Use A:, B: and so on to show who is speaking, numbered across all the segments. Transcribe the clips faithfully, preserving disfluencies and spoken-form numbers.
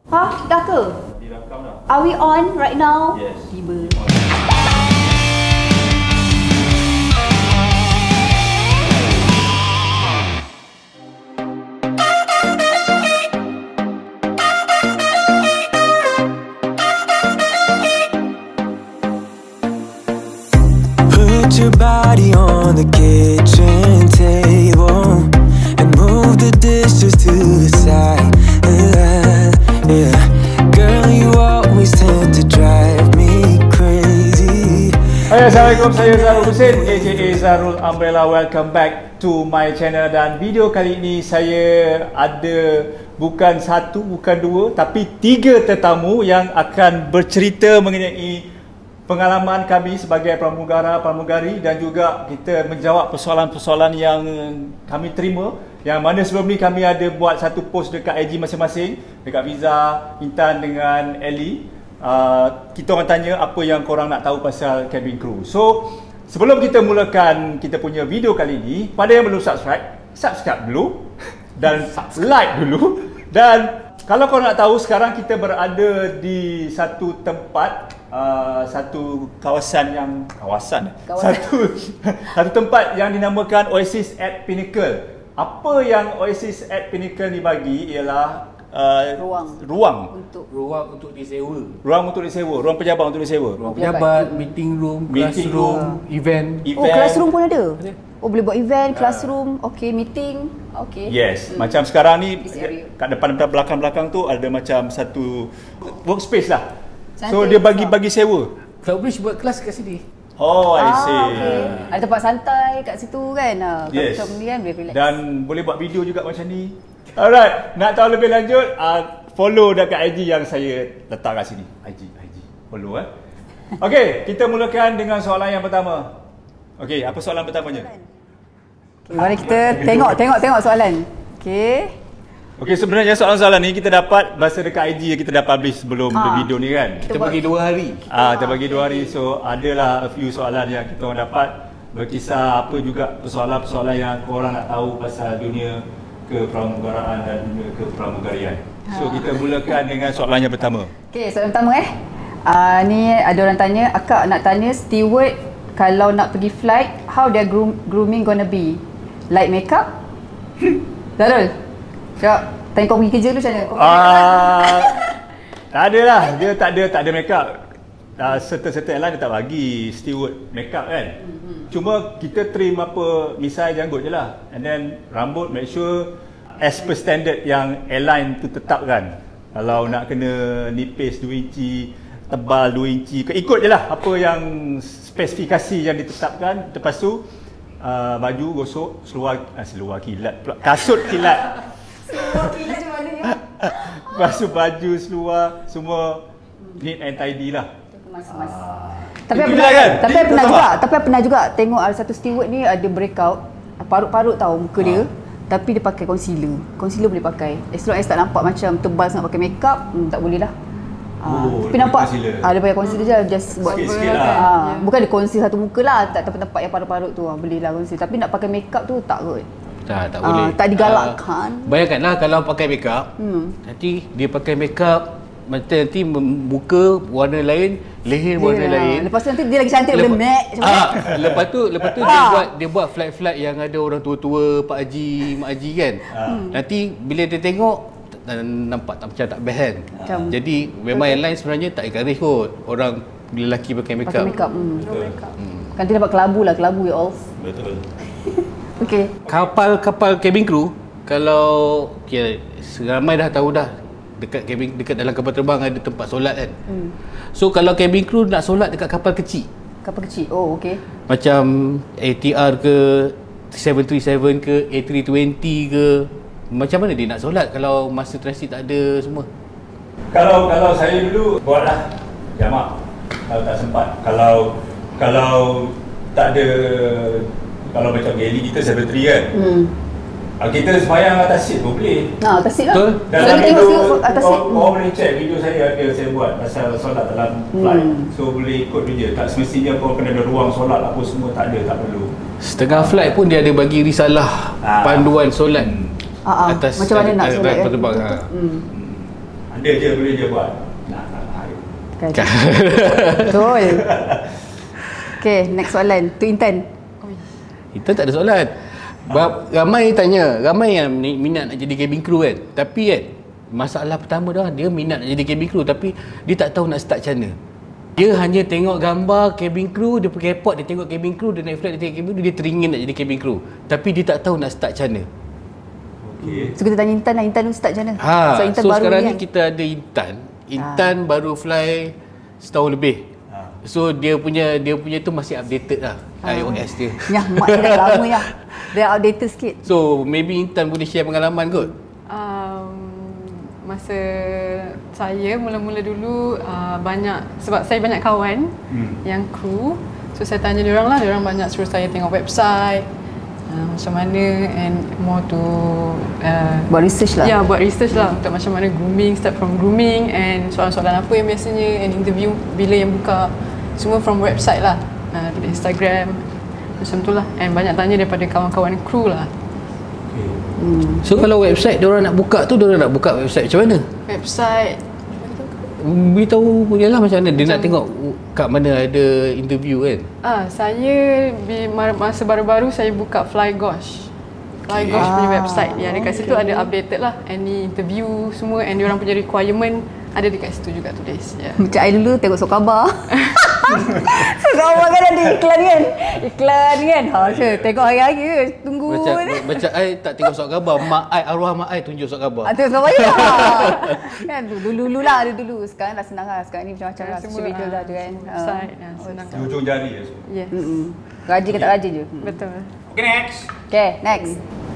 A: Ha? Dah ke?
B: Direkam dah.
A: Are we on right now?
B: Yes.
A: Tiba.
C: Put your body on the kitchen table and move the dishes to the side. Uh, yeah, girl, you always tend to drive me crazy.
B: Hai, Assalamualaikum, saya Zarul Husin aka Zarul Umbrella. Welcome back to my channel. Dan video kali ini saya ada bukan satu, bukan dua, tapi tiga tetamu yang akan bercerita mengenai pengalaman kami sebagai pramugara-pramugari dan juga kita menjawab persoalan-persoalan yang kami terima, yang mana sebelum ni kami ada buat satu post dekat I G masing-masing, dekat Fiza, Intan dengan Ellie. Uh, kita orang tanya apa yang korang nak tahu pasal cabin crew. So sebelum kita mulakan kita punya video kali ini, pada yang belum subscribe, subscribe dulu dan like dulu. Dan kalau korang nak tahu, sekarang kita berada di satu tempat, Uh, satu kawasan yang kawasan, kawasan. satu satu tempat yang dinamakan Oasis at Pinnacle. Apa yang Oasis at Pinnacle ni bagi ialah uh,
A: ruang
B: ruang
A: untuk
D: ruang untuk disewa.
B: Ruang untuk disewa, ruang pejabat untuk disewa.
D: Ruang pejabat, meeting room,
B: meeting
D: classroom,
B: room,
D: event.
B: event.
A: Oh, classroom pun ada.
D: Ada.
A: Oh, boleh buat event, classroom, okey, meeting, okey.
B: Yes,
A: Hmm.
B: macam sekarang ni
A: Area.
B: kat depan belakang-belakang tu ada macam satu workspace lah. So
A: Cantik.
B: dia bagi-bagi sewa.
D: Cloudbridge buat kelas kat sini.
B: Oh, I
A: Ah,
B: see.
A: okay. Ada tempat santai kat situ kan. Ah,
B: Yes.
A: macam ni kan boleh relax.
B: Dan boleh buat video juga macam ni. Alright, nak tahu lebih lanjut, uh, follow dekat I G yang saya letak kat sini. I G, I G. Follow eh. Okey, kita mulakan dengan soalan yang pertama. Okey, apa soalan pertamanya?
A: Okay, mari kita tengok tengok tengok soalan. Okey.
B: Okey, sebenarnya soalan-soalan ni kita dapat masa dekat I G kita dah publish sebelum
A: Ah.
B: video ni kan.
D: Kita bagi dua hari.
B: Ah, kita bagi dua hari, so adalah a few soalan yang kita orang dapat berkisar apa juga persoalan-persoalan yang korang nak tahu pasal dunia kepramugaraan dan dunia kepramugarian. So kita mulakan dengan soalan yang pertama.
A: Okey, soalan pertama eh. Uh, ni ada orang tanya, akak nak tanya steward kalau nak pergi flight, how their groom, grooming gonna be? Like makeup? Zarul. Jom, tanya kau pergi kerja dulu macam mana? Kau
B: Ah, tak ada lah, dia tak ada tak ada make up. Uh, serta-serta airline dia tak bagi steward make up kan. Mm-hmm. Cuma kita trim apa misai janggut je lah. And then rambut make sure as per standard yang airline tu tetapkan. Kalau nak kena nipis dua inci, tebal dua inci, ikut je lah apa yang spesifikasi yang ditetapkan. Lepas tu uh, baju gosok, seluar uh, seluar kilat pula, kasut kilat.
A: Seluar kilat macam mana ya?
B: Lepas tu baju, seluar, semua neat and tidy lah.
A: Mas-mas.
B: Ah.
A: Tapi
B: Itu
A: pernah,
B: je kan?
A: tapi
B: Itu
A: pernah
B: sama.
A: juga, tapi pernah juga tengok ada satu steward ni ada breakout, parut-parut tahu muka dia, tapi dia pakai concealer. Concealer boleh pakai. As long as tak nampak macam tebal sangat pakai makeup, hmm, tak boleh lah. Ah,
B: Oh,
A: tapi
B: dia
A: nampak
B: concealer.
A: ah, dia pakai concealer je, just buat
B: Sikit-sikit lah.
A: ah, bukan dia conceal satu muka lah, tak tempat-tempat yang parut-parut tu ah, boleh lah conceal. Tapi nak pakai makeup tu tak kot.
D: Tak, tak
A: Ah,
D: boleh.
A: tak digalakkan.
D: Ah, bayangkanlah kalau pakai makeup,
A: Hmm.
D: nanti dia pakai makeup, nanti nanti muka warna lain, leher warna
A: Dia,
D: lain.
A: Lepas tu nanti dia lagi cantik daripada Mac.
D: Ah, lepas tu lepas tu dia
A: Ah.
D: buat dia buat flight-flight yang ada orang tua-tua, Pak Haji, Mak Haji kan.
A: Hmm.
D: Nanti bila dia tengok tak- nampak tak macam tak best kan.
A: Macam-
D: Jadi memang airline sebenarnya tak encourage kot orang lelaki pakai makeup.
A: Pakai makeup. Hmm.
B: Betul.
A: Nanti dapat kelabu lah, kelabu ya all.
B: Betul.
A: Okey.
D: Kapal-kapal cabin crew kalau kira ramai dah tahu dah dekat cabin dekat dalam kapal terbang ada tempat solat kan.
A: Hmm.
D: So kalau cabin crew nak solat dekat kapal kecil
A: Kapal kecil. Oh, okey.
D: macam A T R ke tujuh tiga tujuh ke A tiga dua nol ke, macam mana dia nak solat kalau masa transit tak ada semua?
B: Kalau kalau saya dulu buatlah jamak kalau tak sempat. Kalau kalau tak ada, kalau macam Geli kita tujuh tiga kan.
A: Hmm.
B: Ah, kita sembahyang atas seat pun boleh.
A: Nah, atas seat lah.
D: Betul.
B: Dalam
A: Selalu
B: video
A: tengok tengok atas seat.
B: orang, orang boleh check video saya ada saya buat pasal solat dalam flight.
A: Hmm.
B: So boleh ikut je. Tak semestinya kau kena ada ruang solat apa semua, tak ada, tak perlu.
D: Setengah flight pun dia ada bagi risalah
B: Ah.
D: panduan solat
A: Ah, ah.
D: atas
A: Macam mana nak solat,
D: kapal
A: kan?
D: terbang.
A: Betul,
D: Ha.
A: betul. Hmm.
B: Anda je boleh je buat. Nak nak hari.
A: Kan. Betul. Okay, next soalan. Tu Intan.
D: Itu tak ada soalan. Bab, ramai tanya, ramai yang ni- minat nak jadi cabin crew kan. Tapi kan, masalah pertama dah, dia minat nak jadi cabin crew tapi dia tak tahu nak start macam mana. Dia hanya tengok gambar cabin crew, dia pergi airport, dia tengok cabin crew, dia naik flight, dia tengok cabin crew, dia teringin nak jadi cabin crew. Tapi dia tak tahu nak start macam mana.
B: Okey.
A: So kita tanya Intan lah, Intan tu start macam mana?
D: Ha,
A: so, Intan
D: so
A: baru
D: sekarang ni
A: kan?
D: kita ada Intan. Intan ha. baru fly setahun lebih.
B: Ha.
D: So dia punya dia punya tu masih updated lah ha. iOS dia.
A: Yah, mak saya dah lama ya. Dia outdated sikit.
D: So maybe Intan boleh share pengalaman kot.
E: Um, masa saya mula-mula dulu uh, banyak, sebab saya banyak kawan hmm. yang kru, so saya tanya diorang lah, diorang banyak suruh saya tengok website uh, macam mana and more to uh,
A: Buat research lah.
E: ya yeah, buat research lah untuk macam mana grooming, start from grooming and soalan-soalan apa yang biasanya and interview bila yang buka, semua from website lah, uh, daripada Instagram macam tu lah, and banyak tanya daripada kawan-kawan kru lah.
A: Hmm.
D: So kalau website diorang nak buka tu, diorang nak buka website macam mana?
E: Website
D: Beritahu yalah macam mana dia macam nak tengok kat mana ada interview kan.
E: Ah, saya bi- masa baru-baru saya buka Flygosh. Flygosh
A: Okay.
E: punya
A: Ah,
E: website. Yang dekat situ ada updated lah any interview semua and diorang punya requirement ada dekat situ juga tulis. Ya. Yeah.
A: Macam I dulu tengok Sok Khabar. Sok Khabar kan ada iklan kan? Iklan kan? Ha, saya tengok hari-hari ke? Tunggu.
D: Macam macam I tak tengok Sok Khabar, mak I, arwah mak I tunjuk Sok Khabar.
A: Ah, tengok Sok Khabar ya. Kan dulu-dulu lah, ada dulu. Sekarang dah senang lah. Sekarang ni macam-macam lah. Social media dah ada kan.
E: Website. Ah, senang.
B: Di ujung jari ya. semua.
E: Yes.
A: Mm-mm. Rajin ke tak rajin je. Mm.
E: Betul.
B: Okay, next.
A: Okay, next.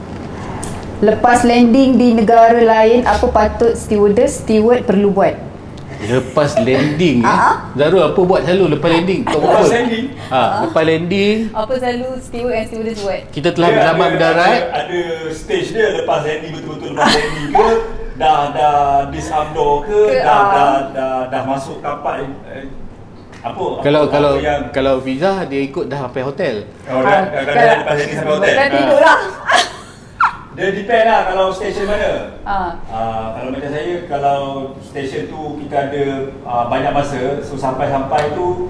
A: Lepas landing di negara lain, apa patut stewardess, steward perlu buat?
D: Lepas landing eh.
A: Ah.
D: Zarul apa buat selalu lepas landing? Kau
B: Lepas
D: apa?
B: landing?
D: Ha, lepas landing
A: Apa selalu steward and stewardess buat?
D: kita telah
B: Dia
D: berlambat
B: ada-
D: mendarat.
B: Ada, ada stage dia lepas landing, betul-betul lepas landing ke dah dah disarm door ke,
A: Ke,
B: dah,
A: ah.
B: dah dah dah masuk kapal eh, apa
D: Kalau
B: apa,
D: kalau
B: apa yang
D: kalau visa dia ikut dah sampai hotel.
B: oh, dah, dah, dah, dah, dah lepas landing sampai hotel.
A: Dah
B: Ah.
A: tidur lah.
B: Dia depend lah kalau station mana.
A: Ah.
B: Uh, kalau macam saya, kalau station tu kita ada uh, banyak masa, so sampai-sampai tu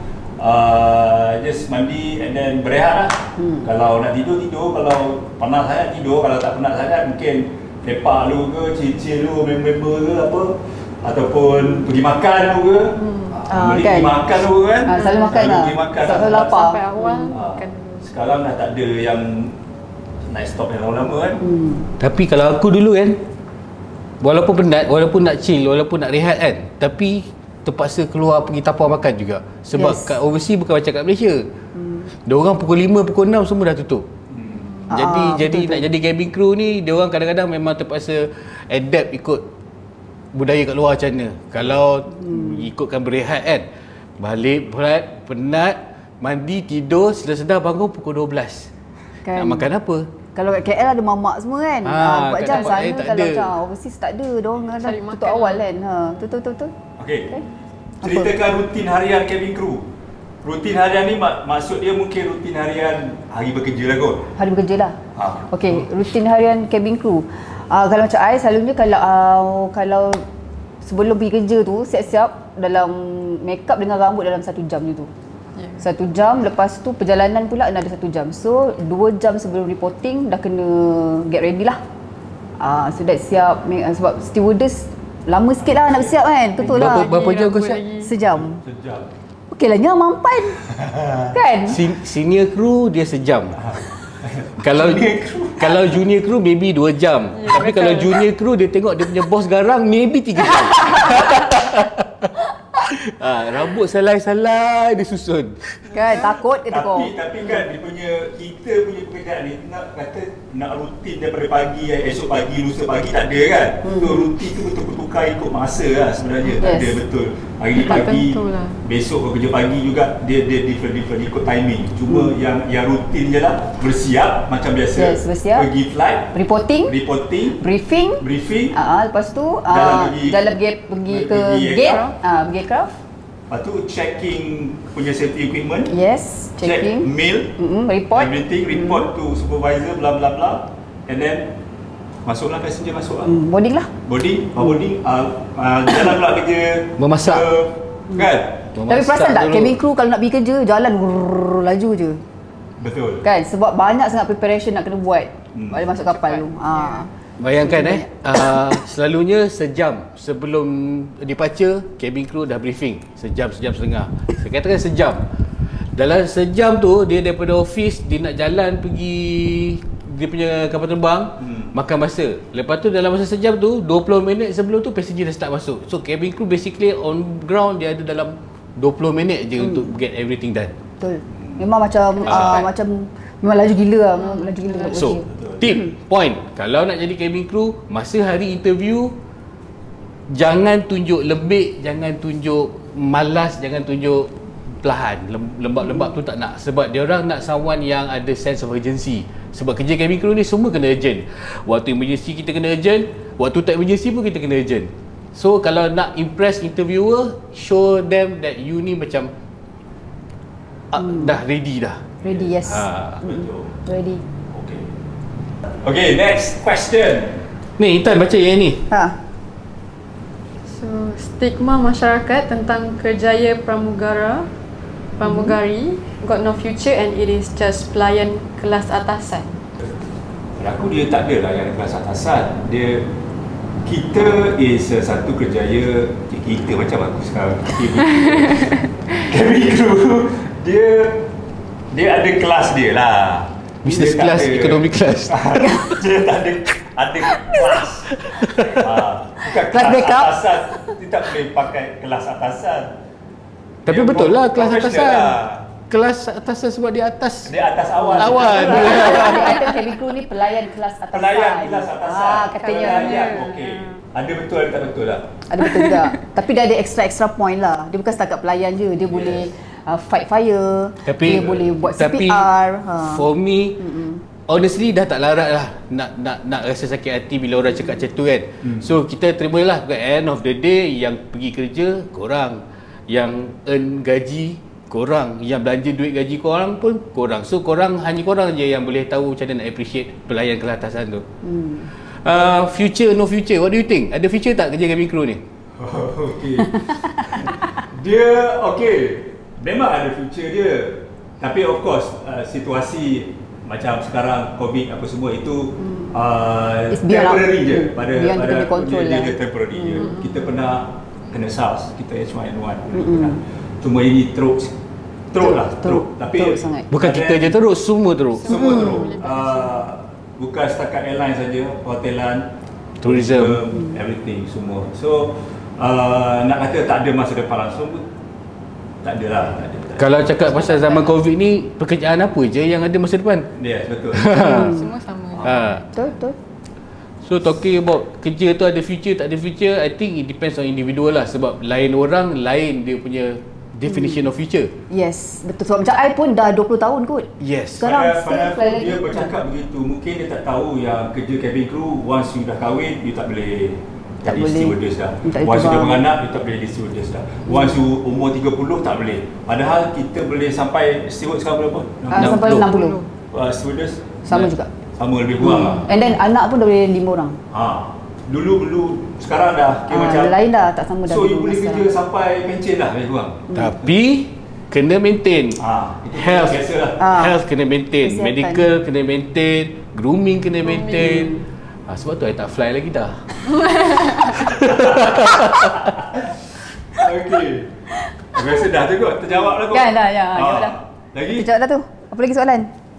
B: uh, just mandi and then berehat lah. Hmm. Kalau nak tidur, tidur. Kalau penat sangat, tidur. Kalau tak penat sangat, mungkin lepak dulu ke, chill-chill dulu, member-member ke apa. Ataupun pergi makan dulu ke. Hmm. Uh,
A: Ah,
B: beli
A: kan?
B: pergi makan dulu kan.
A: Ah, selalu makan lah.
B: pergi makan
A: Tak
B: lah.
A: selalu lapar.
E: Sampai awal
B: Ah,
E: makan.
B: sekarang dah tak ada yang night stop yang lama-lama kan.
A: Hmm.
D: Tapi kalau aku dulu kan, walaupun penat, walaupun nak chill, walaupun nak rehat kan, tapi terpaksa keluar pergi tapau makan juga. Sebab
A: Yes.
D: kat overseas bukan macam kat Malaysia. Hmm. Diorang pukul lima, pukul enam semua dah tutup.
B: Hmm.
D: Jadi
A: Ah,
D: jadi
A: betul,
D: nak jadi cabin crew ni, diorang kadang-kadang memang terpaksa adapt ikut budaya kat luar macam mana. Kalau hmm. ikutkan berehat kan, balik berat, penat, mandi, tidur, sedar-sedar bangun pukul dua belas.
A: Kan.
D: Nak makan apa?
A: Kalau kat K L ada mamak semua kan.
D: Ah,
A: Ah, buat
D: kat
A: jam
D: tempat
A: sana
D: lain tak
A: kalau
D: ada.
A: macam overseas tak ada. Diorang kadang
E: Cari
A: tutup
E: makan
A: awal
E: lah.
A: kan. Ha, betul betul betul.
B: Okey.
A: Okay.
B: Ceritakan rutin harian cabin crew. Rutin harian ni mak, maksud dia mungkin rutin harian hari bekerja lah kot.
A: Hari bekerja lah.
B: Ha.
A: Okey, rutin harian cabin crew. Uh, kalau macam I selalunya kalau uh, kalau sebelum pergi kerja tu siap-siap dalam make up dengan rambut dalam satu jam je tu.
E: Yeah.
A: Satu jam, lepas tu perjalanan pula ada satu jam. So, dua jam sebelum reporting dah kena get ready lah. Ah, uh, so that siap, uh, sebab stewardess lama sikit lah nak bersiap kan. Betul lah.
D: Berapa, berapa jam kau
E: Rambut
D: siap?
E: lagi.
A: Sejam.
B: Sejam.
A: Okey lah, nyam mampan. Kan?
D: Sin- senior crew dia sejam. Kalau kalau junior crew maybe dua jam.
E: Ya,
D: Tapi
E: betul.
D: kalau junior crew dia tengok dia punya bos garang maybe tiga jam. Ah, rambut salai-salai dia susun.
A: Kan, takut ke tu kau.
B: Tapi tapi kan dia punya kita punya pekerjaan ni nak kata nak rutin daripada pagi, esok pagi, lusa pagi tak ada kan. Hmm. So rutin tu betul bertukar ikut masa lah sebenarnya. Tak
A: Yes.
B: ada betul. Hari ni
E: Tak
B: pagi,
E: tentulah.
B: besok kau kerja pagi juga dia dia different different ikut timing. Cuma hmm. yang yang rutin je lah bersiap macam biasa.
A: Yes, bersiap.
B: Pergi flight,
A: Reporting,
B: reporting,
A: briefing.
B: briefing.
A: Ah, uh, lepas tu
B: Jalan
A: uh,
B: pergi-
A: jalan pergi pergi ke
B: pergi
A: gate,
B: aircraft.
A: ah uh, pergi aircraft.
B: Lepas tu checking punya safety equipment.
A: Yes,
B: Check
A: checking.
B: mail.
A: Mm-hmm, report.
B: Everything report to supervisor bla bla bla, and then masuklah passenger masuk lah.
A: Hmm, boarding lah.
B: Boarding, uh, boarding, uh, uh, jalan pula kerja.
D: Memasak.
B: Uh, kan?
A: Tapi perasan tak,
D: dulu.
A: cabin crew kalau nak pergi kerja, jalan rrrr, laju je.
B: Betul.
A: Kan? Sebab banyak sangat preparation nak kena buat.
B: Hmm.
A: Balik masuk kapal tu. Ha.
D: Bayangkan eh, uh, selalunya sejam sebelum departure, cabin crew dah briefing. Sejam, sejam setengah. Saya katakan sejam. Dalam sejam tu, dia daripada office, dia nak jalan pergi dia punya kapal terbang, hmm. makan masa. Lepas tu dalam masa sejam tu, dua puluh minit sebelum tu, passenger dah start masuk. So cabin crew basically on ground, dia ada dalam dua puluh minit je hmm. untuk get everything done.
A: Betul. Memang macam uh, macam memang laju gila lah, memang laju gila.
D: So, tip, point, kalau nak jadi cabin crew, masa hari interview, jangan tunjuk lembik, jangan tunjuk malas, jangan tunjuk perlahan, lembab-lembab tu tak nak. Sebab dia orang nak someone yang ada sense of urgency. Sebab kerja cabin crew ni semua kena urgent. Waktu emergency kita kena urgent, waktu tak emergency pun kita kena urgent. So kalau nak impress interviewer, show them that you ni macam uh, hmm. dah ready dah.
A: Ready, yes.
D: Ha.
B: Betul.
A: Ready.
B: Okay. Okay, next question.
D: Ni Intan baca yang ni.
A: Ha.
E: So, stigma masyarakat tentang kerjaya pramugara, pramugari got no future and it is just pelayan kelas atasan.
B: Pada aku dia tak ada lah yang kelas atasan. Dia, kita is uh, satu kerjaya, kita macam aku sekarang. Cabin crew, dia dia ada kelas dia lah.
D: Business
B: Dia tak
D: class,
B: ada-
D: economy class.
B: Dia tak ada ada kelas. Ah, bukan
A: Kelas backup.
B: atasan. Dia tak boleh pakai kelas atasan.
D: Tapi
B: Dia
D: betul lah kelas
B: professional
D: atasan.
B: lah.
D: Kelas atasan sebab dia atas.
B: Dia atas awan.
D: Awan.
A: Dia kata cabin crew ni pelayan kelas atasan.
B: Pelayan kelas atasan.
A: Ah, katanya.
B: Pelayan, okey. Ada betul ada tak betul lah.
A: Ada betul juga. Tapi dia ada extra-extra point lah. Dia bukan setakat pelayan je. Dia yes. boleh uh, fight fire.
D: Tapi
A: dia boleh buat
D: tapi,
A: C P R. Ha.
D: For me, mm-mm. honestly dah tak larat lah nak nak nak rasa sakit hati bila orang cakap macam tu kan. Hmm. So kita terimalah at end of the day yang pergi kerja korang, yang earn gaji korang, yang belanja duit gaji korang pun korang. So korang, hanya korang je yang boleh tahu macam mana nak appreciate pelayan kelas atasan tu. Hmm. Uh, future no future, what do you think? Ada future tak kerja cabin crew ni?
B: Okey. Dia okey. Memang ada future dia. Tapi of course uh, situasi macam sekarang COVID apa semua itu hmm. uh, temporary je pada
A: beyond
B: pada
A: kita control
B: dia,
A: lah.
B: dia temporary hmm. je. Kita pernah kena SARS, kita H one N one.
A: Hmm.
B: Cuma ini teruk teruk lah, teruk. Tapi
A: teruk sangat.
D: Bukan kita je teruk, semua teruk.
B: Semua teruk. Uh, bukan setakat airline saja, hotelan,
D: Tourism,
B: tourism, everything semua. So uh, nak kata tak ada masa depan langsung pun tak ada lah, tak ada.
D: Kalau cakap pasal zaman COVID ni, pekerjaan apa je yang ada masa depan?
B: Yes, betul.
E: Semua sama.
D: Ha.
A: Betul, betul.
D: So talking about kerja tu ada future tak ada future, I think it depends on individual lah. Sebab lain orang, lain dia punya definition of future.
A: Yes, betul. Sebab macam I pun dah dua puluh tahun kot.
D: Yes.
A: Sekarang
B: Pada,
A: still
B: pada
A: fly
B: aku
A: lagi.
B: dia bercakap begitu, mungkin dia tak tahu yang kerja cabin crew once you dah kahwin, you tak boleh
A: Tak
B: jadi
A: boleh.
B: stewardess dah.
A: Tak boleh
B: Once you dah
A: terbang.
B: beranak, you tak boleh jadi stewardess dah. Once you umur tiga puluh tak boleh. Padahal kita boleh sampai steward sekarang berapa?
A: Ah, sampai enam puluh.
B: Uh, stewardess
A: Sama juga.
B: sama lebih kurang lah.
A: And then anak pun dah boleh lima orang.
B: Ha. Dulu dulu sekarang dah kira
A: Ah,
B: macam
A: lain dah tak sama dah
B: so you
A: dulu
B: boleh
A: sekarang.
B: kerja sampai pencen dah lebih kurang.
D: Tapi kena maintain.
B: Ha, itu
D: Health.
B: biasa lah.
A: Ah.
D: Health kena maintain,
A: Kesihatan.
D: medical kena maintain, grooming kena maintain. Ah, sebab tu I tak fly lagi dah.
B: Okey. Rasa dah tu kot, terjawab lah kot.
A: Kan dah, ya,
B: Ah.
A: jawab dah.
B: Lagi?
A: Kita jawab dah tu. Apa lagi soalan?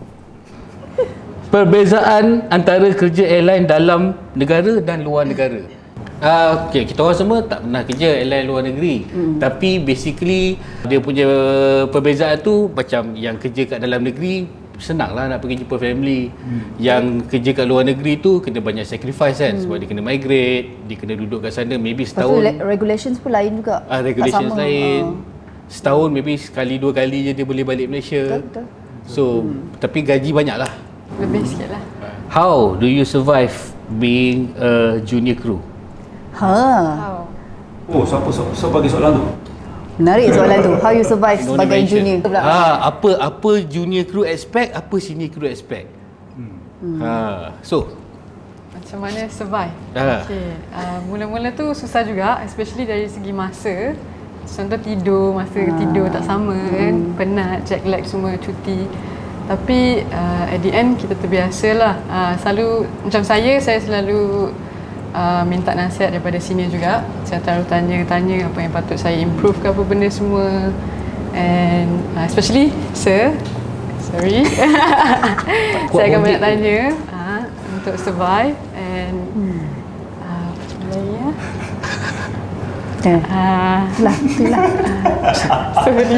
D: Perbezaan antara kerja airline dalam negara dan luar negara. Uh, okay, kita orang semua tak pernah kerja airline luar negeri. Hmm. Tapi basically dia punya perbezaan tu macam yang kerja kat dalam negeri senanglah nak pergi jumpa family. Hmm. Yang kerja kat luar negeri tu kena banyak sacrifice kan. Hmm. Sebab dia kena migrate, dia kena duduk kat sana maybe
A: Lepas tu
D: setahun.
A: le- regulations pun lain juga.
D: Ah,
A: Tak
D: regulations
A: sama.
D: lain.
A: Ah.
D: Setahun maybe sekali dua kali je dia boleh balik Malaysia.
A: Betul, betul.
D: So, hmm. tapi gaji banyak lah.
E: Lebih sikit lah.
D: How do you survive being a junior crew?
A: Ha.
E: How?
B: Oh, siapa siapa, siapa bagi soalan tu?
A: Menarik soalan tu. How you survive
D: No
A: sebagai
D: mention.
A: junior?
D: Ha, apa apa junior crew expect, apa senior crew expect. Hmm. Ha, so
E: Macam macam mana survive.
D: Ah.
E: Okay. Uh, mula-mula tu susah juga, especially dari segi masa. Contoh tidur, masa
A: Ah.
E: tidur tak sama kan, penat, jet lag semua, cuti. Tapi uh, at the end kita terbiasa lah. Uh, selalu, macam saya, saya selalu uh, minta nasihat daripada senior juga. Saya selalu tanya-tanya apa yang patut saya improve ke apa benda semua. And uh, especially sir, sorry. Saya akan banyak tanya uh, untuk survive and uh, macam lagi ya.
A: Eh,
E: Uh,
A: itulah, itulah.
E: sorry.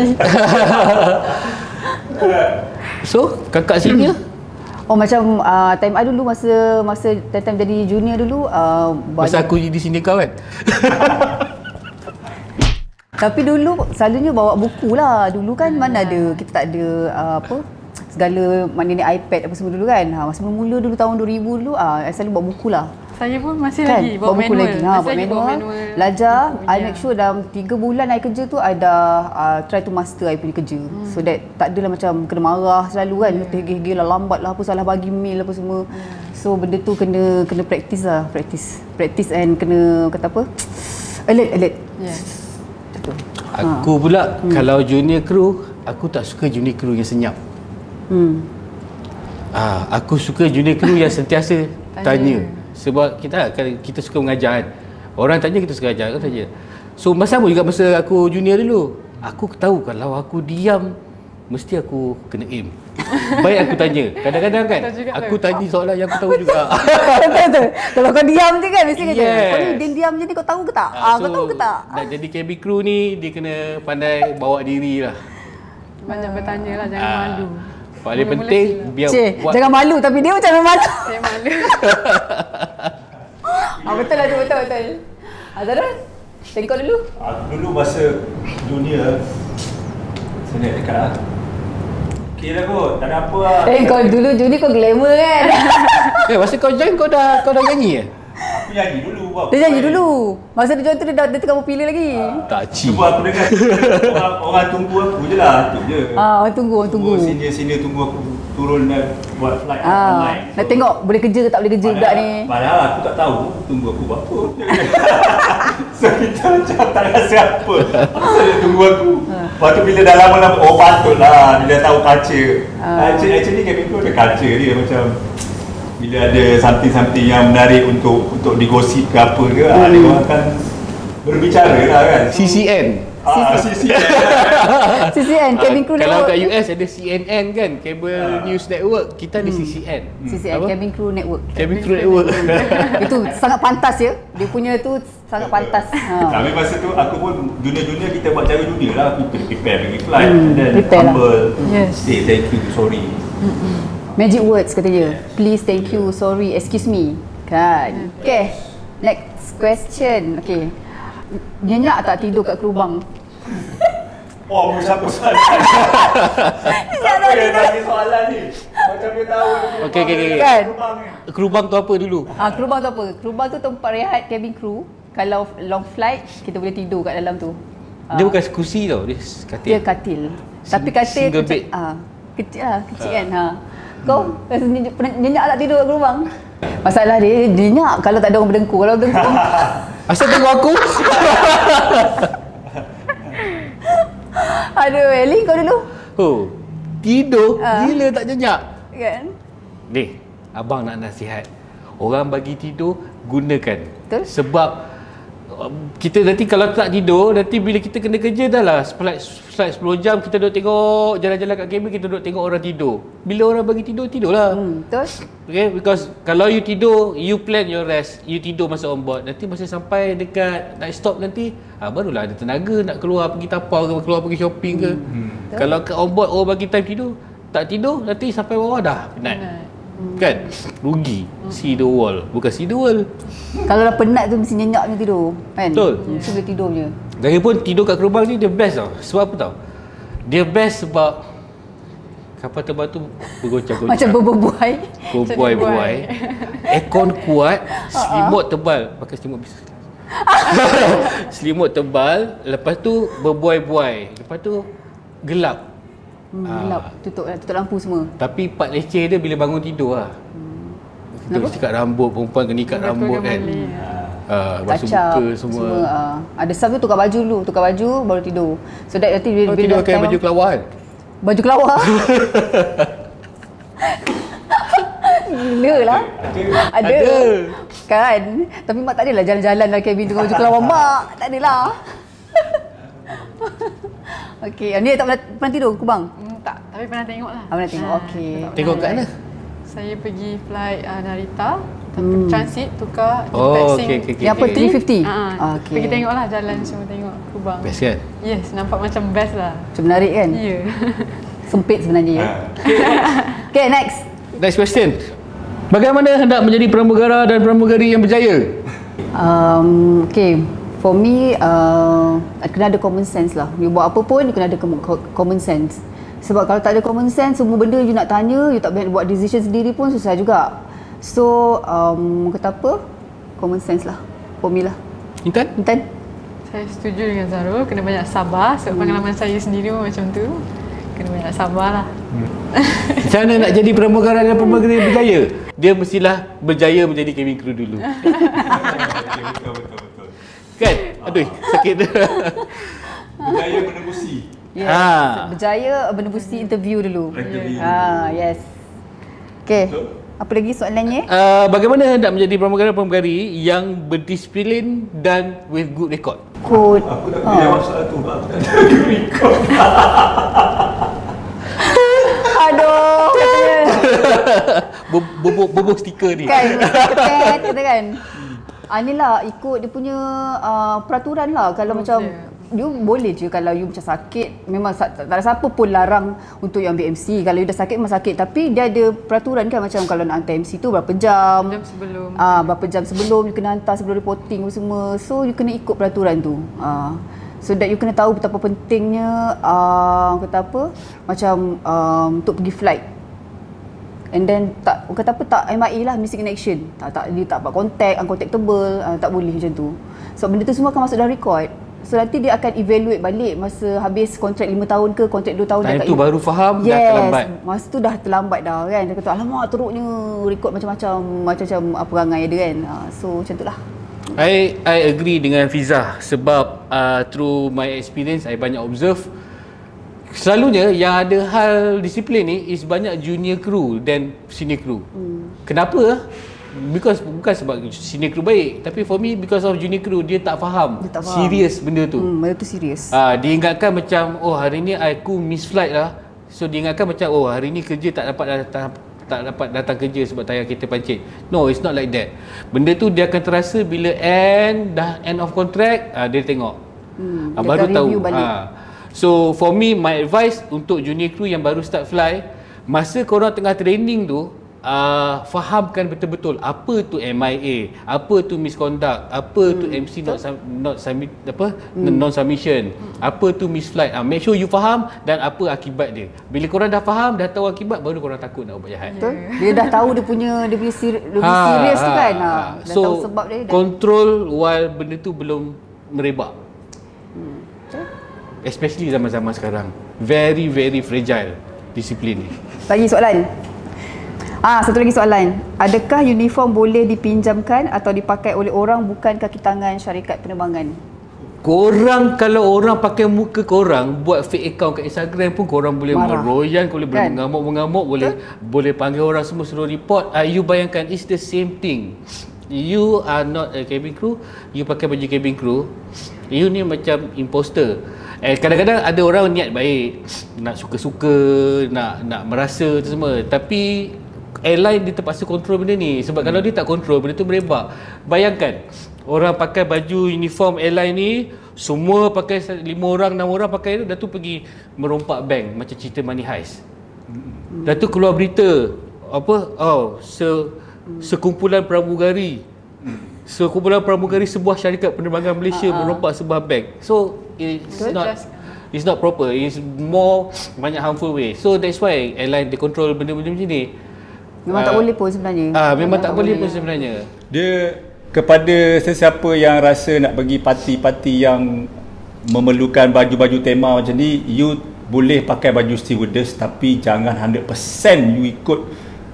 D: So, kakak senior?
A: Oh macam uh, time I dulu masa masa time jadi junior dulu uh,
D: Masa aku jadi senior kau kan?
A: tapi dulu selalunya bawa buku lah. Dulu kan mana ada, kita tak ada uh, apa segala maknanya iPad apa semua dulu kan. Ha, masa mula dulu tahun dua ribu dulu uh, I selalu bawa buku lah.
E: Saya pun masih
A: Kan?
E: lagi
A: Bawa
E: bawa
A: buku
E: manual.
A: lagi. Ha,
E: Masih
A: bawa
E: lagi bawa
A: manual.
E: manual.
A: Belajar,
E: buku,
A: I
E: ya.
A: make sure dalam tiga bulan I kerja tu I dah uh, try to master I punya kerja. Hmm. So that tak adalah macam kena marah selalu kan. Yeah. Tergigil lah, lambat lah, apa salah bagi mail apa semua. Yeah. So benda tu kena kena practice lah, practice. Practice and kena kata apa? Alert, alert.
E: Yes.
A: Betul.
D: Aku pula hmm. kalau junior crew, aku tak suka junior crew yang senyap.
A: Hmm.
D: Ah, aku suka junior crew yang sentiasa
E: Tanya.
D: tanya. Sebab kita kan kita suka mengajar kan. Orang tanya kita suka ajar kan saja. So masa sama juga masa aku junior dulu. Aku tahu kalau aku diam mesti aku kena aim. Baik aku tanya. Kadang-kadang kan
E: Tahu juga
D: aku
E: tu.
D: tanya soalan yang aku tahu juga.
A: Betul. Kalau kau diam je kan mesti kata,
D: Yes.
A: kau ni diam-diam je ni kau tahu ke tak? Ah,
D: Ah,
A: kau tahu ke tak?
D: Nak jadi cabin crew ni dia kena pandai bawa diri lah.
E: Banyak bertanya lah, jangan
D: Ah,
E: malu.
D: Paling
E: Mula-mula
D: penting
E: silap.
D: biar
A: Cik,
D: buat
A: jangan malu tapi dia macam malu.
E: Saya malu.
A: Ah, betul lah tu, betul betul. Azharul, tengok dulu.
B: Aku dulu masa junior saya naik dekat lah. Okay lah kot, tak ada apa lah.
A: Eh, kau dulu Juni kau glamour kan?
D: Eh, masa kau join kau dah kau dah nyanyi eh?
B: Aku nyanyi dulu. buat
A: Dia nyanyi
B: apa.
A: dulu. Masa dia join tu dia, dah, dia tengah popular lagi.
D: Tak ci.
B: Sebab aku dengar orang, orang tunggu aku je lah, tu je.
A: Ah, orang tunggu, orang tunggu.
B: Senior-senior tunggu aku turun dan buat flight
A: Ah,
B: online.
A: nak tengok boleh kerja ke tak boleh kerja budak ni.
B: Padahal aku tak tahu tunggu aku buat apa. So kita macam tak rasa apa. Pasal dia tunggu aku. Lepas tu bila dah lama-lama, oh patutlah dia dah tahu kaca.
A: Ah.
B: Actually, actually cabin crew ada kaca dia macam bila ada something-something yang menarik untuk untuk digosip ke apa ke, hmm. dia orang akan berbicara lah kan.
D: C C N.
B: Ah, C C N.
A: C C N, cabin crew
D: Kalau
A: network.
D: kat U S ada C N N kan, Cable News Network, kita ada C C N.
A: C C N,
D: Apa?
A: cabin crew network.
D: Cabin Crew Network.
A: Itu sangat pantas ya. Dia punya tu sangat pantas. Ha.
B: Tapi masa tu aku pun junior-junior kita buat cara junior lah. Aku kena prepare pergi flight
A: Hmm,
B: and then
A: prepare lah.
B: humble.
E: Yes.
B: Say thank you, sorry.
A: Magic words katanya. Please, thank you, sorry, excuse me. Kan. Okay. Next question. Okay. Nyenyak tak tidur kat kerubang?
B: Oh, siapa soalan? Siapa yang tanya soalan ni? Macam dia tahu.
D: Okey, okey, okey.
A: Kan?
D: Kerubang tu apa dulu?
A: Ah, kerubang tu apa? Kerubang tu tempat rehat cabin crew. Kalau long flight, kita boleh tidur kat dalam tu.
D: Dia bukan kursi tau, dia katil.
A: Dia katil. Tapi katil
D: single
A: kecil,
D: bed.
A: ah, kecil lah, kecil kan. Ha. Kau rasa nyenyak, pernah nyenyak tak tidur kat kerubang? Masalah dia, dia nyenyak kalau tak ada orang berdengkur. Kalau berdengkur,
D: Asal tengok aku?
A: aduh, Ellie kau dulu.
D: Oh, tidur
A: Ah.
D: gila tak nyenyak.
A: Kan?
D: Ni, abang nak nasihat. Orang bagi tidur, gunakan.
A: Betul.
D: Sebab um, kita nanti kalau tak tidur, nanti bila kita kena kerja dah lah flight, flight sepuluh jam, kita duduk tengok jalan-jalan kat kabin, kita duduk tengok orang tidur. Bila orang bagi tidur, tidurlah.
A: Hmm, betul.
D: Okay, because kalau you tidur, you plan your rest, you tidur masa on board. Nanti masa sampai dekat nak stop nanti, ah, barulah ada tenaga nak keluar pergi tapau ke, keluar pergi shopping ke. Hmm. Kalau kat on board orang bagi time tidur, tak tidur nanti sampai bawah dah penat.
E: Penat.
D: Kan? Rugi. See the wall, bukan see the world.
A: Kalau dah penat tu mesti nyenyak punya tidur. Kan?
D: Betul.
A: Mesti boleh tidur punya.
D: Lagipun tidur kat kerubang ni dia best tau. Sebab apa tau? Dia best sebab kapal terbang tu bergoncang-goncang.
A: Macam berbuai.
D: Berbuai-buai. Aircon kuat, selimut tebal. Pakai selimut bisnes. Selimut tebal, lepas tu berbuai-buai. Lepas tu gelap.
A: Hmm,
D: Ah.
A: gelap. Tutup, tutup lampu semua.
D: Tapi part leceh dia bila bangun tidur lah. Terus ikat rambut, perempuan kena ikat rambut kan. Ah, basuh
A: Kacap
D: muka semua.
A: semua uh, ada staff tu tukar baju dulu, tukar baju baru tidur. So that nanti
D: Oh, tidur pakai baju kelawar kan?
A: Baju kelawar. Gila lah. Ada.
D: Ada.
A: Kan? Tapi mak tak adalah jalan-jalan dalam kabin dengan baju kelawar mak. Tak adalah. Okey, ni tak pernah, pernah tidur ke bang?
E: Hmm, tak, tapi pernah tengok lah.
A: Ah, pernah tengok.
E: Ah,
A: Okey.
E: tak
D: Tengok
E: pernah.
D: kat mana?
E: Saya pergi flight uh, Narita, tapi transit tukar
D: Oh,
E: taxi.
D: okey, okey, okey.
A: Yang apa, three fifty?
E: Ah,
A: Okey.
E: pergi tengok lah jalan semua, tengok Kubang.
D: Best kan?
E: Yes, nampak macam best lah.
A: Macam menarik kan?
E: Ya. Yeah.
A: Sempit sebenarnya ya. Okay, next.
D: Next question. Bagaimana hendak menjadi pramugara dan pramugari yang berjaya?
A: Um, okay, for me, uh, kena ada common sense lah. You buat apa pun, you kena ada common sense. Sebab kalau tak ada common sense, semua benda you nak tanya, you tak boleh buat decision sendiri pun susah juga. So, um, kata apa? Common sense lah. For me lah.
D: Intan?
A: Intan?
E: Saya setuju dengan Zarul, kena banyak sabar sebab hmm. pengalaman saya sendiri pun macam tu. Kena banyak sabar lah.
D: Macam mana nak jadi pramugara dan pramugari yang berjaya? Dia mestilah berjaya menjadi cabin crew dulu.
B: Betul, betul, betul.
D: Kan? Aduh, sakit.
B: Berjaya menembusi.
A: Yes.
D: Ah.
A: Berjaya menembusi interview dulu.
B: Interview.
A: Ah, yes. Okay.
B: Betul.
A: Apa lagi soalannya?
D: Uh, bagaimana hendak menjadi pramugara dan pramugari yang berdisiplin dan with good record?
A: Kod.
B: Aku tak boleh jawab soalan tu, aku tak ada record.
A: Aduh. Katanya.
D: Bubuk bubuk stiker ni.
A: Kan, ketet kata kan. Ah, ni lah ikut dia punya uh, peraturan lah. Kalau
E: Rules
A: macam
E: dia.
A: you boleh je kalau you macam sakit, memang tak, tak ada siapa pun larang untuk you ambil M C. Kalau you dah sakit memang sakit, tapi dia ada peraturan kan, macam kalau nak hantar M C tu berapa jam.
E: Jam sebelum.
A: Ah, berapa jam sebelum you kena hantar sebelum reporting semua. So you kena ikut peraturan tu. Ah. So that you kena tahu betapa pentingnya uh, kata apa macam um, untuk pergi flight. And then tak kata apa tak M I A lah, missing in action. Tak tak dia tak dapat contact, uncontactable, uh, tak boleh macam tu. So benda tu semua akan masuk dalam record. So nanti dia akan evaluate balik masa habis kontrak lima tahun ke kontrak dua tahun.
D: Time
A: dah
D: tu baru faham,
A: yes,
D: dah terlambat.
A: Masa tu dah terlambat dah kan. Dia kata alamak teruknya record macam-macam macam-macam apa perangai dia kan. Uh, so macam tu lah.
D: I I agree dengan Fiza sebab uh, through my experience I banyak observe selalunya yang ada hal disiplin ni is banyak junior crew dan senior crew. Hmm. Kenapa? Because bukan sebab senior crew baik, tapi for me because of junior crew dia tak faham,
A: Dia tak faham.
D: serius benda tu.
A: Hmm, benda tu serius.
D: Ah, uh, dia ingatkan macam oh hari ni aku miss flight lah. So dia ingatkan macam oh hari ni kerja tak dapat datang tak dapat datang kerja sebab tayar kereta pancit. No, it's not like that. Benda tu dia akan terasa bila end dah end of contract, uh, dia tengok. Hmm, uh,
A: dia
D: baru
A: akan
D: tahu.
A: review balik.
D: Uh, so for me my advice untuk junior crew yang baru start fly, masa korang tengah training tu, uh, fahamkan betul-betul apa tu M I A, apa tu misconduct, apa hmm, tu M C not sub- not submit apa hmm. non submission, hmm. apa tu miss flight. Uh, make sure you faham dan apa akibat dia. Bila korang dah faham, dah tahu akibat, baru korang takut nak buat jahat.
A: Betul. Dia dah tahu dia punya dia punya seri, dia punya
D: Ha,
A: serius tu
D: ha,
A: kan. Ha.
D: ha.
A: Dah
D: So,
A: tahu sebab dia. Dan
D: control while benda tu belum merebak.
A: Hmm.
D: Especially zaman-zaman sekarang. Very very fragile disiplin ni.
A: Lagi soalan. Ah, satu lagi soalan. Adakah uniform boleh dipinjamkan atau dipakai oleh orang bukan kaki tangan syarikat penerbangan?
D: Korang kalau orang pakai muka korang buat fake account kat Instagram pun korang boleh
A: Marah.
D: meroyan, boleh
A: Kan?
D: mengamuk-mengamuk, boleh boleh panggil orang semua suruh report. Uh, you bayangkan it's the same thing. You are not a cabin crew, you pakai baju cabin crew, you ni macam imposter. Eh, kadang-kadang ada orang niat baik, nak suka-suka, nak nak merasa tu semua, tapi airline dia terpaksa kontrol benda ni. Sebab hmm. kalau dia tak kontrol, benda tu merebak. Bayangkan orang pakai baju uniform airline ni, semua pakai lima orang, enam orang pakai tu, dah tu pergi merompak bank macam cerita Money Heist. Dah tu keluar berita apa? Oh, se sekumpulan pramugari. Sekumpulan pramugari sebuah syarikat penerbangan Malaysia uh-huh. merompak sebuah bank. So it's
E: Good.
D: not it's not proper. It's more banyak harmful way. So that's why airline dia control benda-benda macam ni.
A: Memang uh, tak boleh pun sebenarnya.
D: Ah, uh, memang tak, tak boleh pun sebenarnya.
B: Dia kepada sesiapa yang rasa nak pergi parti-parti yang memerlukan baju-baju tema macam ni, you boleh pakai baju stewardess tapi jangan one hundred percent you ikut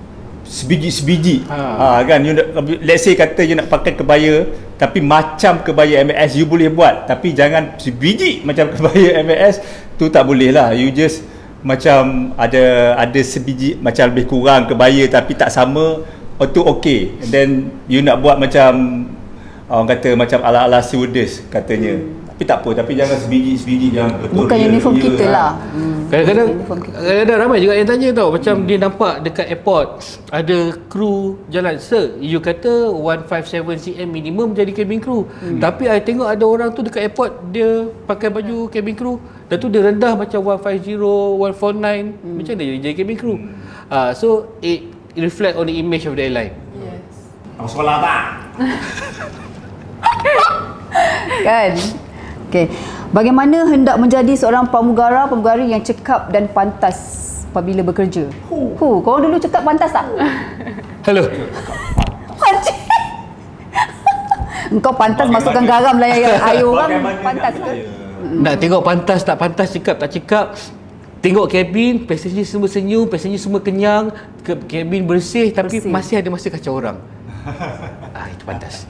B: sebiji-sebiji.
D: Ha.
B: Ha, kan you nak, let's say kata you nak pakai kebaya tapi macam kebaya M A S you boleh buat, tapi jangan sebiji macam kebaya M A S tu tak boleh lah. You just macam ada ada sebiji macam lebih kurang kebaya tapi tak sama, oh tu okey. And then you nak buat macam orang kata macam ala-ala stewardess katanya. Hmm. Tapi tak apa, tapi jangan sebiji-sebiji, jangan betul.
A: Bukan uniform
B: dia,
A: kita
B: ha.
A: lah. Hmm.
D: Kadang-kadang
A: Uniform kita.
D: kadang-kadang ramai juga yang tanya tau, macam hmm. dia nampak dekat airport ada kru jalan, sir you kata one fifty-seven centimeter minimum jadi cabin crew, hmm. tapi I tengok ada orang tu dekat airport dia pakai baju cabin crew dan tu dia rendah macam one fifty, one forty-nine, hmm. macam mana jadi, jadi cabin crew? Hmm. Uh, so it reflect on the image of the airline.
E: Yes.
B: Apa sekolah tak?
A: Kan? Okey. Bagaimana hendak menjadi seorang pramugara pramugari yang cekap dan pantas apabila bekerja? Hu, Hu korang dulu cekap pantas tak?
D: Hello.
A: Pantas. Engkau pantas masukkan garam lah air orang pantas ke?
D: Nak tengok pantas tak pantas, cekap tak cekap. Tengok kabin, passenger semua senyum, passenger semua kenyang, kabin bersih, tapi
A: Bersih.
D: masih ada masa kacau orang. Ah, itu pantas.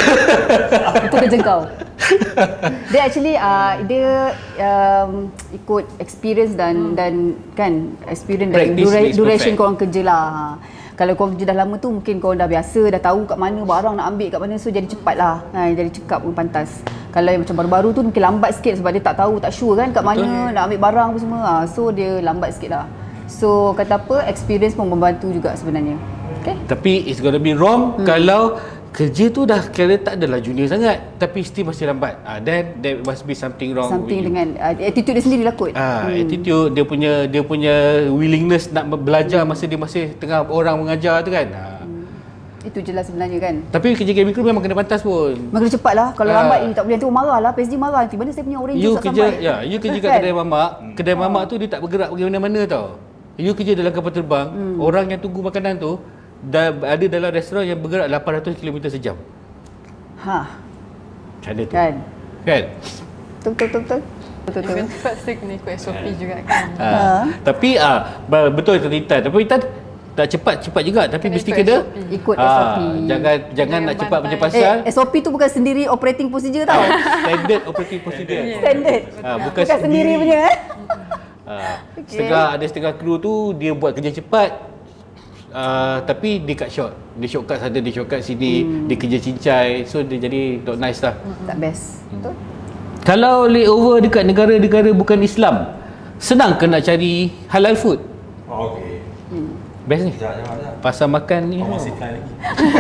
A: Itu kerja kau. Dia actually uh, dia um, ikut experience dan hmm. dan kan experience dan
D: Practice
A: dura-
D: makes
A: duration
D: perfect.
A: korang kerja lah. Kalau korang kerja dah lama tu mungkin korang dah biasa, dah tahu kat mana barang nak ambil kat mana, so jadi cepat lah. Ha, jadi cekap pun pantas. Kalau yang macam baru-baru tu mungkin lambat sikit sebab dia tak tahu, tak sure kan kat mana Betul. nak ambil barang apa semua. Ha, so dia lambat sikit lah. So kata apa, experience pun membantu juga sebenarnya. Okay?
D: Tapi it's gonna be wrong hmm. kalau kerja tu dah kira tak adalah junior sangat tapi still masih lambat. Ah, then there must be something wrong.
A: Something dengan uh, attitude dia sendiri lah kot.
D: Ah,
A: hmm.
D: attitude dia punya dia punya willingness nak belajar masa dia masih tengah orang mengajar tu kan. Ah.
A: Hmm. Itu je lah sebenarnya kan.
D: Tapi kerja cabin crew memang kena pantas pun.
A: Memang kena cepat lah. Kalau
D: Ah.
A: lambat ni tak boleh, nanti orang marah lah. P S D marah nanti. Mana saya punya orange
D: You
A: juice tak
D: kerja
A: sampai.
D: ya, you kerja kat
A: Kan?
D: kedai mamak. Kedai mamak tu dia tak bergerak pergi mana-mana tau. You kerja dalam kapal terbang, hmm. orang yang tunggu makanan tu dah ada dalam restoran yang bergerak lapan ratus kilometer sejam.
A: Ha.
D: Macam mana tu?
A: Kan?
D: Kan?
A: Betul betul betul. Betul betul.
E: Even cepat still kena ikut S O P juga kan.
D: Ha. Tapi ah ba- betul kata Intan. Tapi Intan tak cepat-cepat juga tapi
E: Kena
D: mesti
E: ikut
D: kena
E: S O P.
A: Ikut
D: ah,
A: S O P.
D: Jangan jangan nak cepat
E: bantai.
D: punya pasal.
A: Eh, S O P tu bukan sendiri operating procedure tau.
D: Standard operating procedure.
A: Standard.
D: Ah, bukan,
A: Bukan sendiri punya eh.
D: Ah,
A: Okey.
D: setengah ada setengah kru tu dia buat kerja cepat. Uh, tapi dia cut short. Dia shortcut sana, dia shortcut sini, hmm. dia kerja cincai. So dia jadi not nice lah.
A: Tak best. Betul?
D: Kalau layover dekat negara-negara bukan Islam, senang ke nak cari halal food?
B: Oh, okey.
D: Best ni.
B: Sekejap, sekejap, sekejap.
D: Pasal makan ni.
B: Oh, masih try lagi.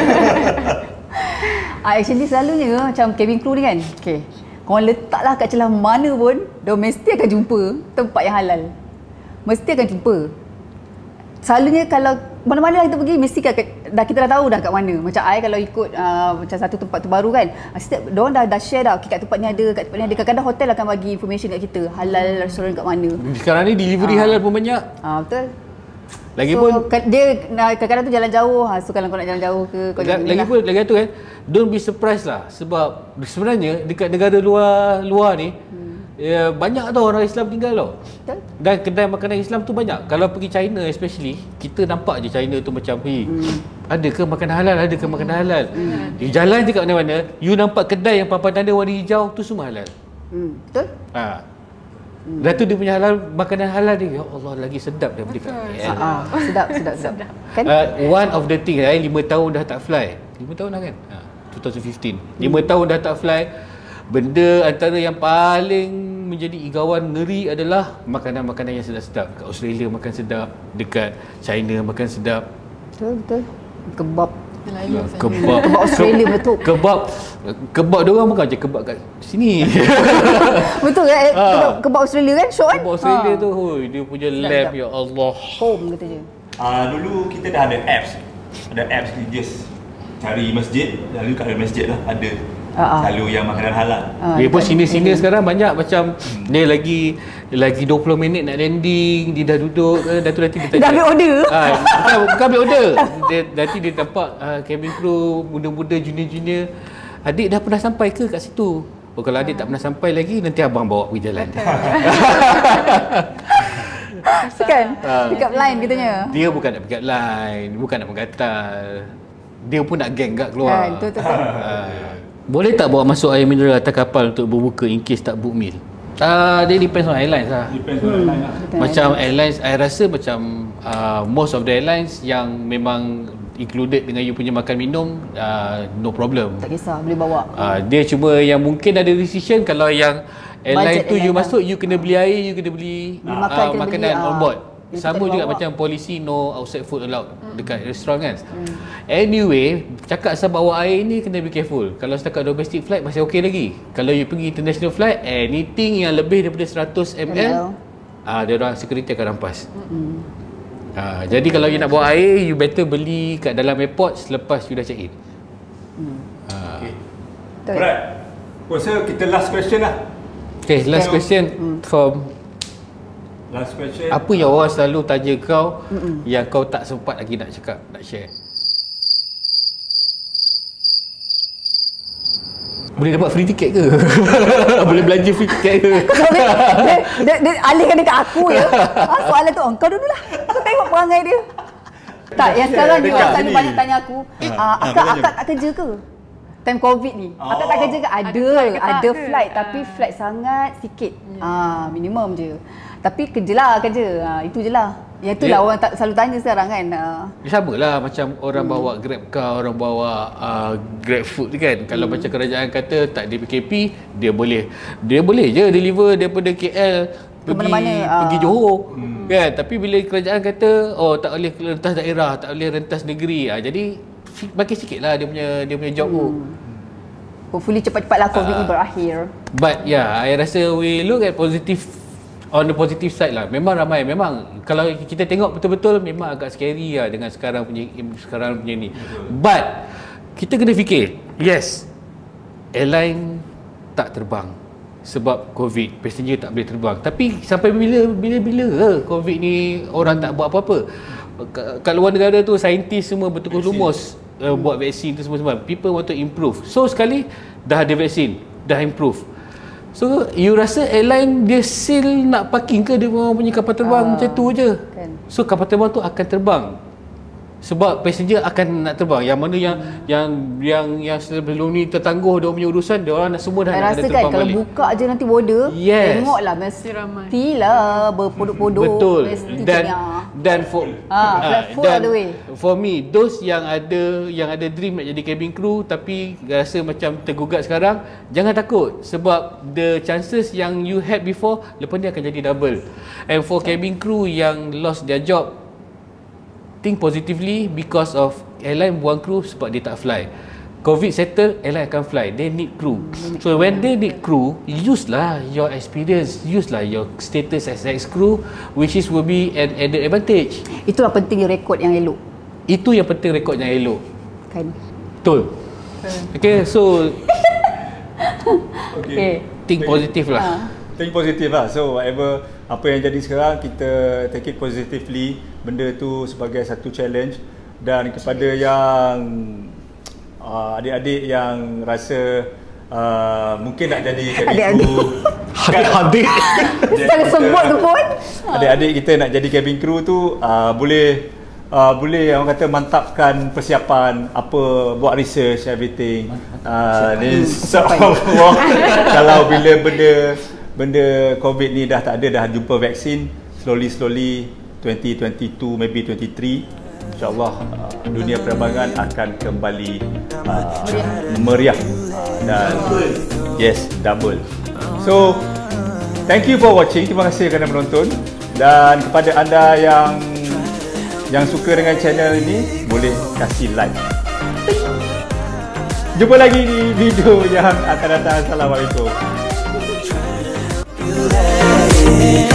A: Ah, actually selalunya macam cabin crew ni kan. Okey. Korang letaklah kat celah mana pun, dah mesti akan jumpa tempat yang halal. Mesti akan jumpa. Selalunya kalau mana-mana lah kita pergi, mesti kat, dah kita dah tahu dah kat mana. Macam I kalau ikut uh, macam satu tempat tu baru kan, setiap diorang dah dah share dah, okay, kat tempat ni ada, kat tempat ni ada. Kadang-kadang hotel akan bagi information kat kita, halal restoran kat mana.
D: Sekarang ni delivery
A: Ah.
D: halal pun banyak.
A: Ah, betul.
D: Lagipun
A: so, ka- dia nah, kadang-kadang tu jalan jauh. Ha, so kalau kau nak jalan jauh ke kau
D: La-
A: jangan
D: lagi pun lagi tu kan, don't be surprised lah sebab sebenarnya dekat negara luar luar ni hmm. ya, banyak tau orang Islam tinggal tau.
A: Betul?
D: Dan kedai makanan Islam tu banyak. Kalau pergi China especially, kita nampak je China tu macam hey, hmm. ada ke makanan halal, ada ke makanan halal. Hmm. You jalan je kat mana-mana, you nampak kedai yang papan tanda warna hijau tu semua halal.
A: Hmm, betul?
D: Ha. Hmm. Dan tu dia punya halal, makanan halal dia, ya Allah lagi sedap daripada kat K L.
A: Ah, sedap, sedap, sedap. Kan?
D: Uh, one of the thing, saya lima tahun dah tak fly. lima tahun dah kan? Ha, twenty fifteen. lima hmm. tahun dah tak fly. Benda antara yang paling menjadi igawan ngeri adalah makanan-makanan yang sedap-sedap. Kat Australia makan sedap, dekat China makan sedap.
A: Betul, betul. Kebab.
E: Melayu saja.
D: Kebab.
A: Kebab Australia betul.
D: Kebab. Kebab dia orang bukan je kebab kat sini.
A: Betul kan? Eh,
D: Ah.
A: Kebab, kebab Australia kan? Syok kan?
D: Kebab Australia
A: Ah.
D: tu, hoi, dia punya
A: Sedap,
D: lamb,
A: sedap.
D: ya Allah.
A: Home kata je.
B: Ah, dulu kita dah ada apps. Ada apps ni just cari masjid, lalu kat dalam masjid lah ada
A: Ah, ah.
B: selalu yang makanan halal.
A: Ah,
D: Dia pun
A: dekat-
D: senior-senior sekarang banyak macam dia lagi lagi dua puluh minit nak landing, dia dah duduk, eh, dah tu nanti dia tanya.
A: Dah ambil order?
D: Ah, bukan, bukan ambil order. Dia, nanti dia nampak uh, cabin crew muda-muda, junior-junior. Adik dah pernah sampai ke kat situ? Oh, kalau adik tak pernah sampai lagi, nanti abang bawa pergi jalan.
A: Kan? Pick up line katanya.
D: Dia bukan nak pick up line, bukan nak menggatal. Dia pun nak gang kat keluar.
A: Kan, betul betul.
D: Uh, boleh tak bawa masuk air mineral atas kapal untuk berbuka in case tak book meal? Uh, dia depends on airlines lah.
B: Depends on airline lah.
D: Macam airlines, I rasa macam uh, most of the airlines yang memang included dengan you punya makan minum, uh, no problem.
A: Tak kisah, boleh bawa.
D: Uh, dia cuma yang mungkin ada restriction kalau yang airline
A: Budget
D: tu you
A: airline
D: masuk, you kena beli air, you kena beli
A: Beli
D: uh,
A: makan, kena
D: makanan
A: beli,
D: on
A: ah.
D: board.
A: Dia
D: Sama
A: tak
D: juga
A: bawa.
D: macam polisi no outside food allowed hmm. dekat restoran kan. Hmm. Anyway, cakap asal bawa air ni kena be careful. Kalau setakat domestic flight masih okey lagi. Kalau you pergi international flight, anything yang lebih daripada seratus mililiter, ah dia orang security akan rampas. Hmm. Ah, jadi kalau you nak bawa air, you better beli kat dalam airport selepas you dah check in.
A: Hmm.
D: Ah.
B: Okay.
A: Betul.
B: Alright. Rasa kita last question lah.
D: Okay, last
B: So,
D: question
A: hmm.
D: from
B: Last question.
D: apa yang orang selalu tanya kau Mm-mm. yang kau tak sempat lagi nak cakap, nak share? Boleh dapat free ticket ke? Boleh belanja free ticket ke?
A: dia, dia, dia, dia alihkan dekat aku ya. Ha, soalan tu, oh, kau dululah. Aku tengok perangai dia. Tak, yang sekarang dia
B: dekat
A: orang selalu
B: sini.
A: banyak tanya aku, ah, akak,
B: boleh je.
A: akak tak kerja ke? Time Covid ni.
B: Oh.
A: Akak tak kerja ke? Ada,
E: flight ke tak
A: ada
E: ke?
A: flight tapi
E: Ah.
A: flight sangat sikit. Ah, minimum je. Tapi kerjalah kerja. Ah, itu je lah. Yang tu lah
D: Ya.
A: orang tak selalu tanya sekarang kan. Ah.
D: Sama lah macam orang hmm. bawa Grab car, orang bawa uh, Grab food tu kan. Kalau hmm. macam kerajaan kata tak ada P K P, dia boleh dia boleh je deliver daripada K L pergi
A: mana-mana,
D: pergi
A: ah.
D: Johor. Hmm. Kan, tapi bila kerajaan kata oh tak boleh rentas daerah, tak boleh rentas negeri. Ah, jadi makin sikitlah dia punya dia punya job tu.
A: Hmm. Hopefully cepat-cepatlah Covid ni
D: Ah.
A: berakhir.
D: But yeah, I rasa we look at positive on the positive side lah. Memang ramai, memang kalau kita tengok betul-betul memang agak scary lah dengan sekarang punya sekarang punya ni. But kita kena fikir, yes, airline tak terbang sebab Covid, passenger tak boleh terbang. Tapi sampai bila bila-bila ke Covid ni orang tak buat apa-apa? Kat luar negara tu saintis semua bertukar lumus uh, buat vaksin tu semua-semua. People want to improve. So sekali dah ada vaksin, dah improve. So you rasa airline dia still nak parking ke dia orang punya kapal terbang
A: Ah,
D: macam tu je?
A: kan.
D: So kapal terbang tu akan terbang. Sebab passenger akan nak terbang. Yang mana yang hmm. yang yang yang sebelum ni tertangguh dia punya urusan, dia orang dah semua dah
A: Saya
D: nak
A: rasa
D: ada
A: kan
D: terbang
A: kalau
D: balik.
A: buka je nanti border,
D: Yes.
A: tengoklah
E: Mesti ramai.
A: mestilah berpodok-podok.
D: Betul.
A: Mesti
D: Dan
A: kenyang.
D: dan for
A: Ah, flat full all the way.
D: for me, those yang ada yang ada dream nak jadi cabin crew tapi rasa macam tergugat sekarang, jangan takut sebab the chances yang you had before lepas ni akan jadi double. And for cabin crew yang lost their job, think positively because of airline buang crew sebab dia tak fly. Covid settle, airline akan fly. They need crew. So when they need crew, use lah your experience, use lah your status as ex crew, which is will be an added advantage.
A: Itulah pentingnya rekod yang elok.
D: Itu yang penting, rekod yang elok.
A: Kan?
D: Betul. Okay, so
A: Okay.
D: think positive lah.
A: Ah.
B: Think positive lah. So whatever apa yang jadi sekarang, kita take it positively. Benda tu sebagai satu challenge. Dan kepada yang uh, adik-adik yang rasa uh, mungkin nak jadi cabin crew,
D: Adik-adik.
A: Secara sebut tu pun.
B: adik-adik kita nak jadi cabin crew tu uh, boleh uh, boleh orang kata mantapkan persiapan, apa, buat research everything. Uh, ni insya-Allah kalau bila benda benda Covid ni dah tak ada, dah jumpa vaksin, slowly slowly twenty twenty-two maybe twenty-three, insya-Allah uh, dunia penerbangan akan kembali uh, meriah uh, dan yes, double. So thank you for watching. Terima kasih kerana menonton. Dan kepada anda yang yang suka dengan channel ini, boleh kasih like. Jumpa lagi di video yang akan datang. Assalamualaikum.
C: You let it